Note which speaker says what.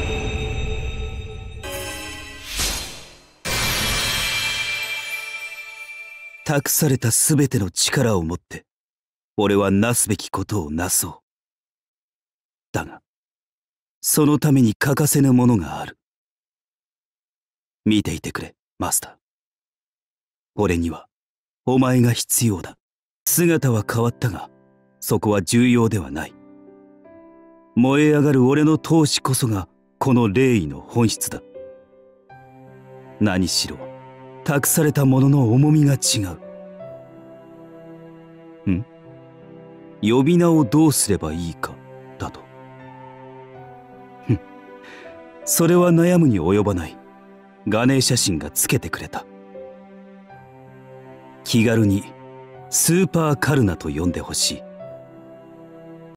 Speaker 1: 託されたすべての力を持って、俺はなすべきことをなそう。だが、そのために欠かせぬものがある。見ていてくれ、マスター。俺には、お前が必要だ。姿は変わったが、そこは重要ではない。燃え上がる俺の闘志こそが、この霊異の本質だ。何しろ、託されたものの重みが違う。呼び名をどうすればいいか、だと。それは悩むに及ばない。ガネーシャ神がつけてくれた。気軽に、スーパーカルナと呼んでほしい。